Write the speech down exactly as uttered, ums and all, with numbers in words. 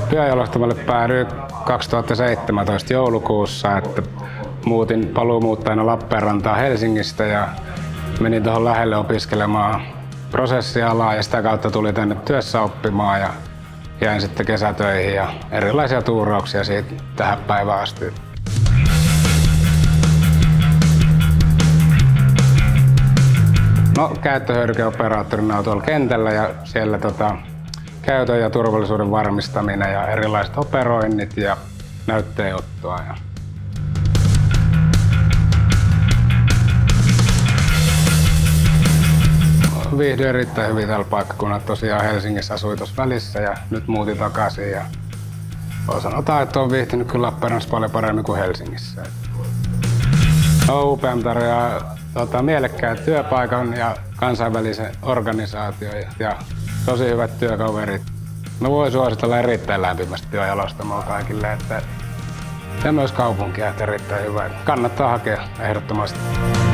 Biojalostamolle päädyin kaksituhattaseitsemäntoista joulukuussa, että muutin paluumuuttajana Lappeenrantaan Helsingistä ja menin tuohon lähelle opiskelemaan prosessialaa ja sitä kautta tuli tänne työssä oppimaan ja jäin sitten kesätöihin ja erilaisia tuurauksia siitä tähän päivään asti. No, käyttöhyödykeoperaattorina on tuolla kentällä ja siellä tota, käytön ja turvallisuuden varmistaminen ja erilaiset operoinnit ja näytteenottoa. Ja viihdyin erittäin hyvin tällä paikkakunnalla. Tosiaan Helsingissä asui tuossa välissä ja nyt muutin takaisin. Ja voi sanotaan, että olen viihtynyt kyllä Lappeenrannassa paljon paremmin kuin Helsingissä. No, U P M tarjoaa tota, mielekkään työpaikan ja kansainvälisen organisaation ja, ja tosi hyvät työkaverit. Mä voin suositella erittäin lämpimästi biojalostamoa kaikille, että ja myös kaupunkia, että erittäin hyvä. Kannattaa hakea ehdottomasti.